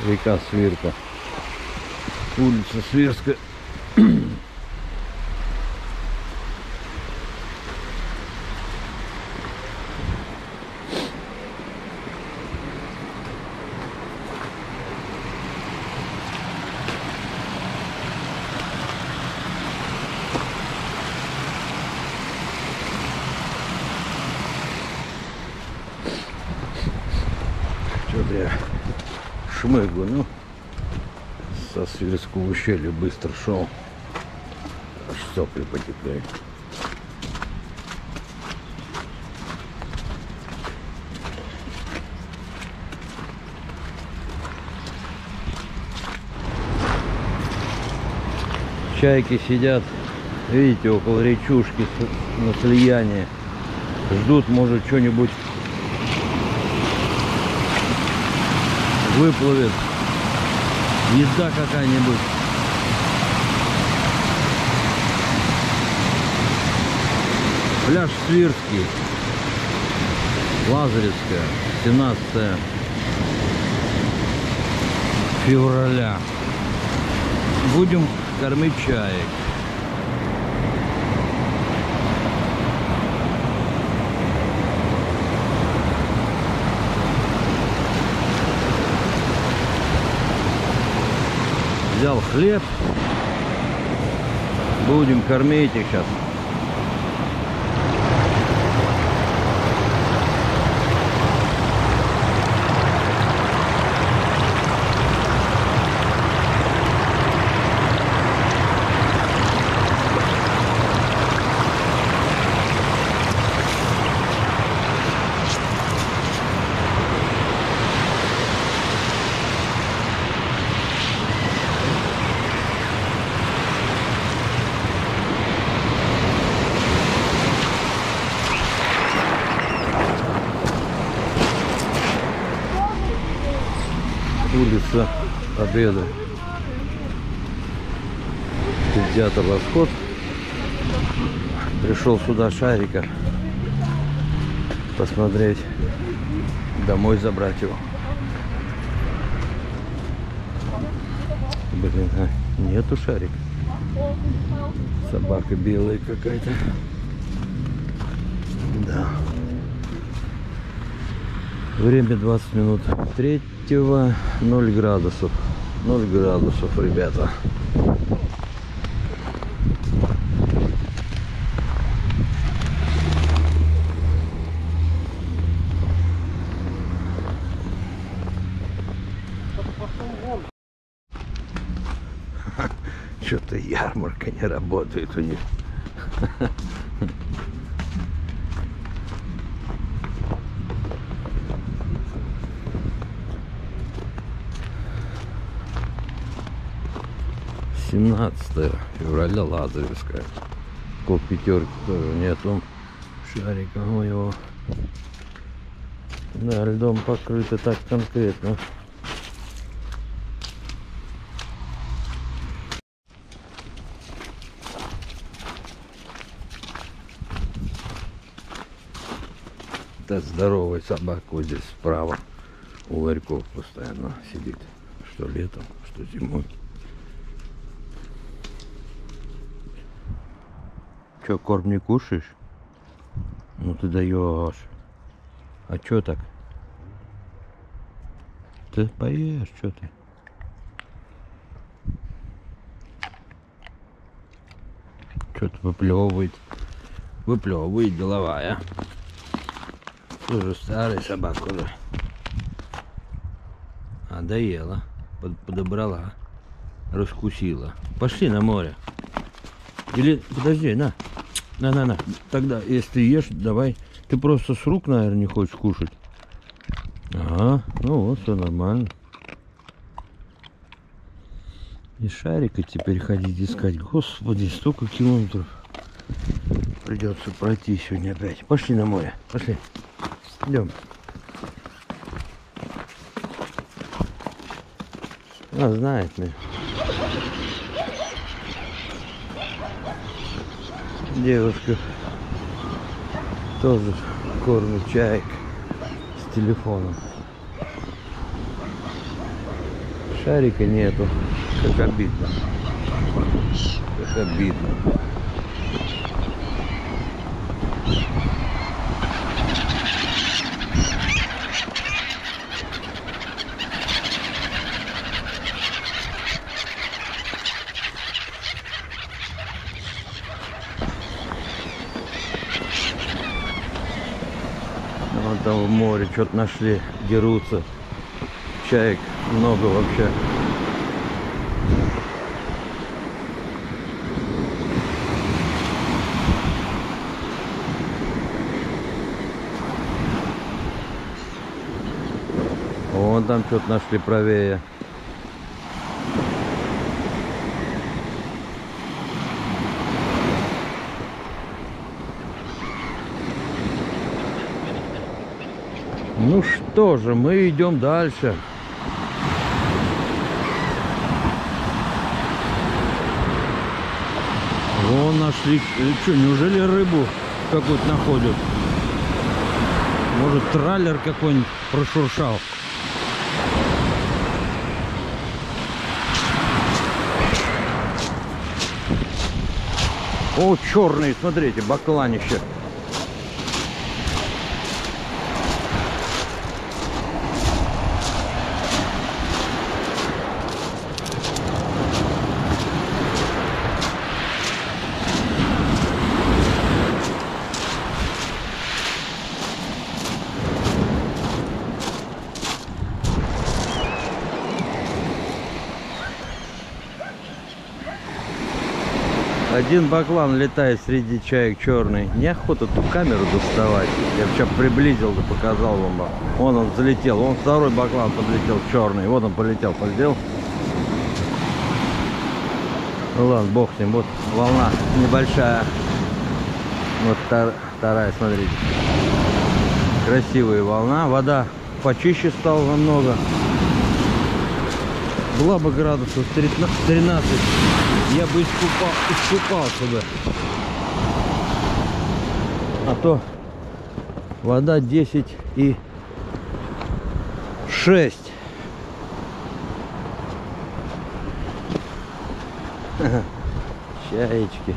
Река Свирка. Улица Свирская. Что-то я шмыгу, ну, со Свирского ущелья быстро шел, аж сопли потекли. Чайки сидят, видите, около речушки на слиянии, ждут, может, что-нибудь выплывет, еда какая-нибудь. Пляж Свирский, Лазаревская, 17 февраля. Будем кормить чаек. Взял хлеб, будем кормить их сейчас. Улица Победы. Кинотеатр Восход. Пришел сюда Шарика посмотреть, домой забрать его. Блин, а нету Шарика. Собака белая какая-то. Да. Время 20 минут 3-го, 0 градусов. 0 градусов, ребята. Что-то ярмарка не работает у них. Февраля, Лазаревская. По пятерке тоже нету Шарика моего. Да, льдом покрыто так конкретно. Это здоровая собака вот здесь справа. У ларьков постоянно сидит. Что летом, что зимой. Че, корм не кушаешь? Ну ты даешь. А чё так? Ты поешь, что ты? Что-то выплевывает. Выплевывает деловая. Тоже старая собака уже. А доела. Подобрала. Раскусила. Пошли на море. Или подожди, на. На. Тогда, если ты ешь, давай. Ты просто с рук, наверное, не хочешь кушать. Ага, ну вот, все нормально. И Шарика теперь ходить искать. Господи, столько километров придется пройти сегодня опять. Пошли на море, пошли. Идем. Знает меня. Девушка тоже кормит чаек с телефоном. Шарика нету. Как обидно. Как обидно. Вон там в море что-то нашли, дерутся. Чаек много вообще. Вон там что-то нашли правее. Ну что же, мы идем дальше. Вон нашли. Что, неужели рыбу какую-то находят? Может, траллер какой-нибудь прошуршал? О, черный, смотрите, бакланище. Один баклан летает среди чаек черный. Неохота ту камеру доставать. Я сейчас приблизил, да показал вам. Вон он залетел. Вон второй баклан подлетел черный. Вот он полетел. Ну ладно, бог с ним. Вот волна небольшая. Вот вторая, смотрите. Красивая волна. Вода почище стала намного. Была бы градусов 13. Я бы искупался бы. А то вода 10,6. Чаечки.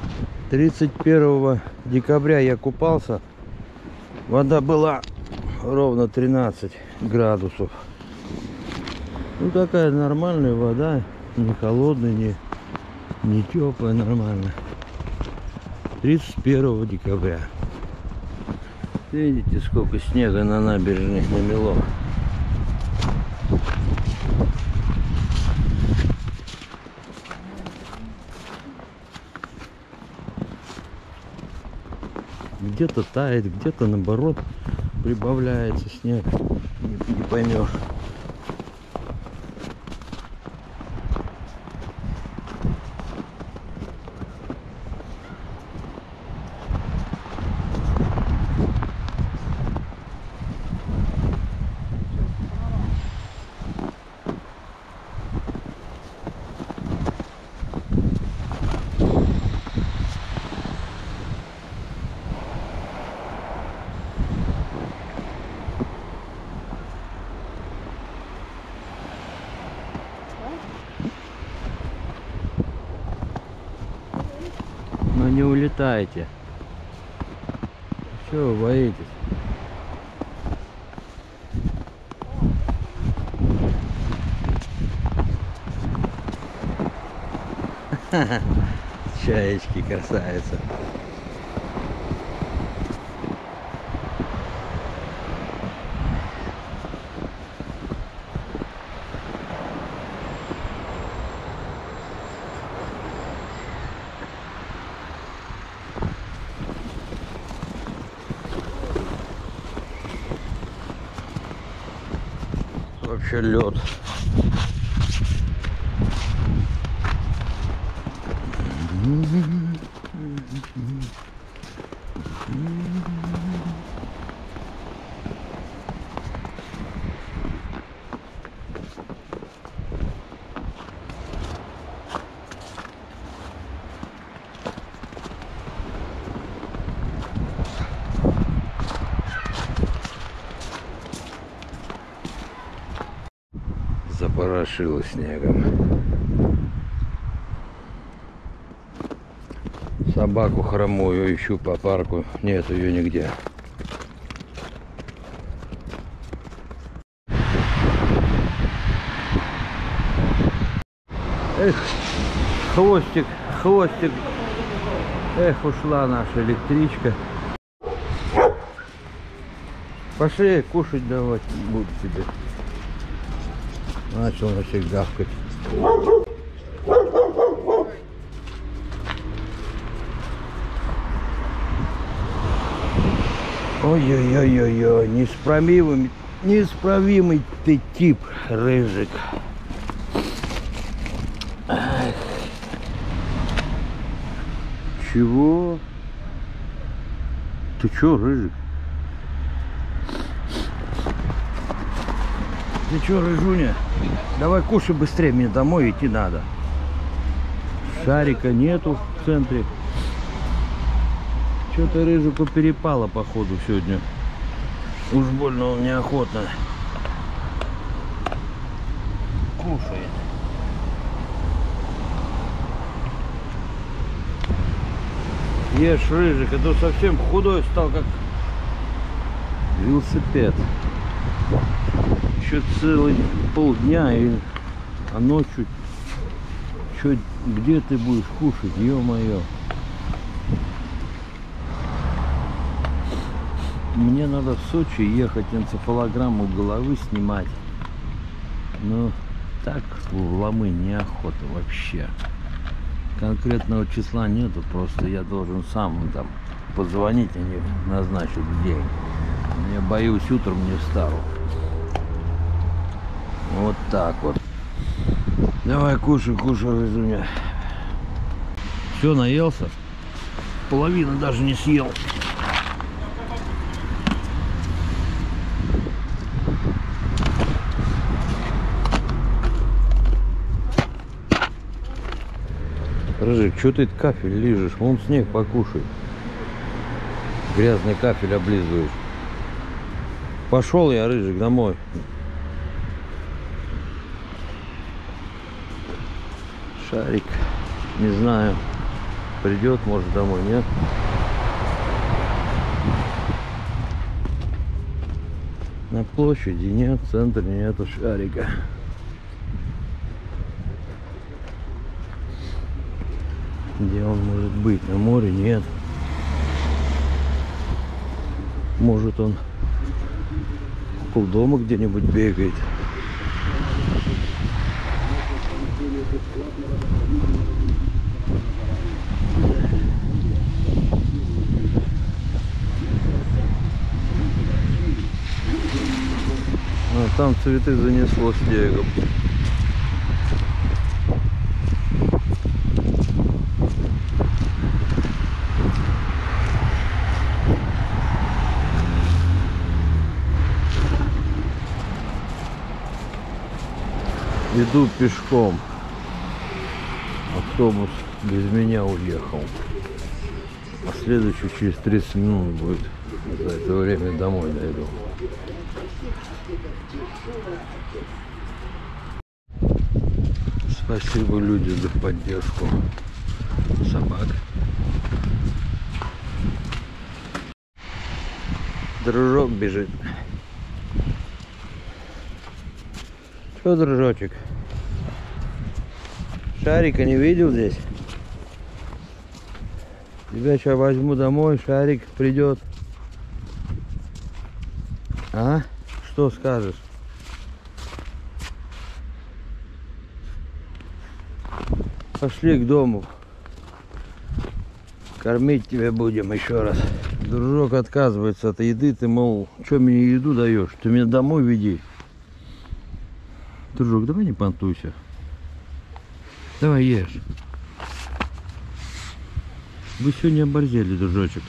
31 декабря я купался. Вода была ровно 13 градусов. Ну такая нормальная вода. Не холодная, не теплая, нормально. 31 декабря. Видите, сколько снега на набережной намело. Где-то тает, где-то наоборот прибавляется снег. Не поймешь. Но не улетайте. Чего вы боитесь? Чаечки, красавица. Вообще лед. запорошило снегом. Собаку хромую ищу по парку. Нет ее нигде. Эх, хвостик, хвостик. Эх, ушла наша электричка. Пошли, кушать давать будут тебе. Начал на всех гавкать. Ой-ой-ой-ой-ой, неисправимый ты тип, Рыжик. Ах. Чего? Ты чё, Рыжик? Ты чё, Рыжуня? Давай кушай быстрее, мне домой идти надо. Шарика нету в центре. Что-то Рыжику перепало, походу, сегодня. Уж больно он неохотно кушает. Ешь, Рыжик, а то совсем худой стал, как велосипед. Еще целый полдня, а ночью чё, где ты будешь кушать, ё-моё? Мне надо в Сочи ехать, энцефалограмму головы снимать. Но так в Ломы неохота вообще. Конкретного числа нету, просто я должен сам там позвонить, они назначат день. Я боюсь, утром не встану. Вот так вот. Давай кушай, кушай, Рыжуня. Все, наелся? Половину даже не съел. Рыжик, что ты кафель лижешь? Вон снег покушай. Грязный кафель облизываешь. Пошел я, Рыжик, домой. Шарик, не знаю, придет, может, домой, нет? На площади нет, в центре нету Шарика. Где он может быть? На море нет. Может, он около дома где-нибудь бегает. А там цветы занесло снегом. Иду пешком. Автобус без меня уехал. А следующий через 30 минут будет. За это время домой дойду. Спасибо, люди, за поддержку собак. Дружок бежит. Что, дружочек? Шарика не видел здесь? Тебя сейчас возьму домой, Шарик придет. А? Что скажешь? Пошли к дому. Кормить тебя будем еще раз. Дружок отказывается от еды. Ты, мол, что мне еду даешь? Ты меня домой веди. Дружок, давай не понтуйся. Давай ешь. Вы сегодня оборзели, дружочек.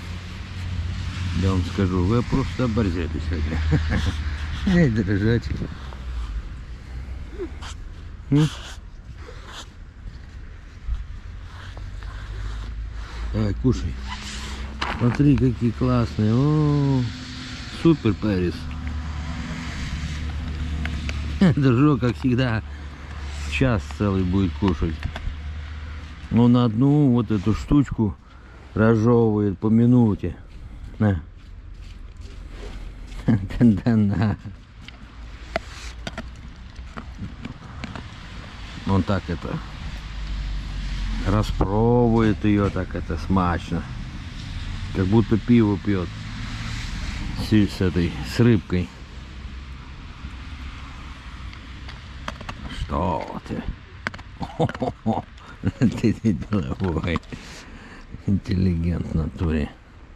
Я вам скажу, вы просто оборзели сегодня. Эй, дружочек. Давай, кушай. Смотри, какие классные. О, супер, Пэрис. Дружок, как всегда, час целый будет кушать. Но на одну вот эту штучку разжевывает по минуте. На. Да на. Он так это распробует ее, так это смачно. Как будто пиво пьет с рыбкой. Что ты? Ты деловой. Интеллигент в натуре.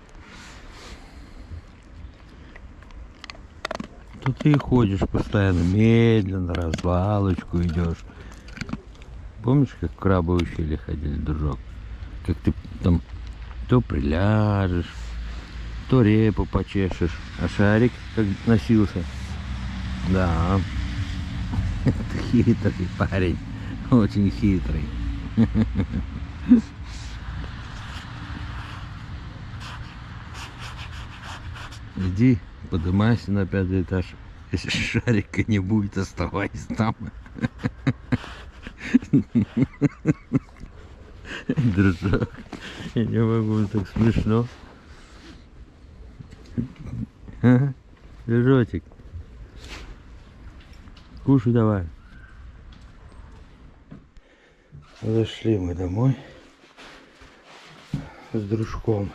Тут ты и ходишь постоянно, медленно, развалочку идешь. Помнишь, как в крабовое ущелье ходили, дружок? Как ты там то приляжешь, то репу почешешь, а шарик как носился. Да, это хитрый парень, очень хитрый. Иди, поднимайся на 5-й этаж. Если шарика не будет, оставайся там. Дружок, я не могу, так смешно. Ага, дружочек, кушай давай. Зашли мы домой с дружком.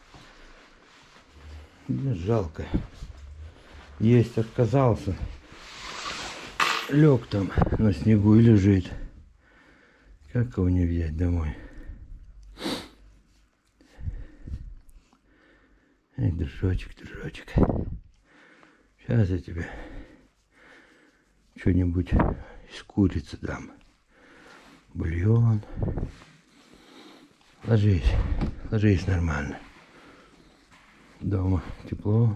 Мне жалко. Есть отказался. Лег там на снегу и лежит. Как его не взять домой? Эй, дружочек, дружочек. Сейчас я тебе что-нибудь из курицы дам. Бульон. Ложись. Ложись нормально. Дома тепло.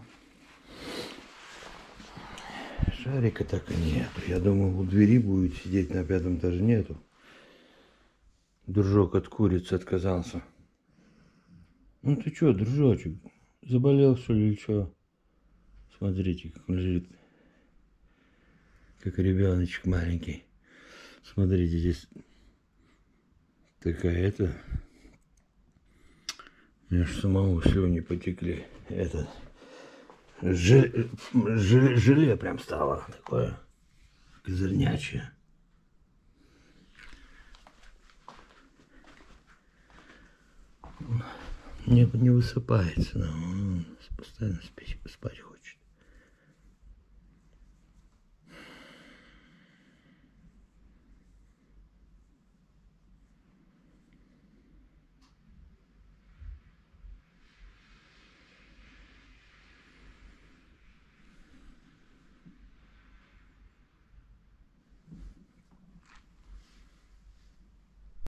Шарика так и нету. Я думал, у двери будет сидеть, на 5-м этаже нету. Дружок от курицы отказался. Ну ты чё, дружочек? Заболел, что ли, или что? Смотрите, как он лежит. Как ребеночек маленький. Смотрите, здесь такая это. Мне аж самому слюни потекли. Это желе прям стало такое козырнячее. Не высыпается, но он постоянно спать хочет.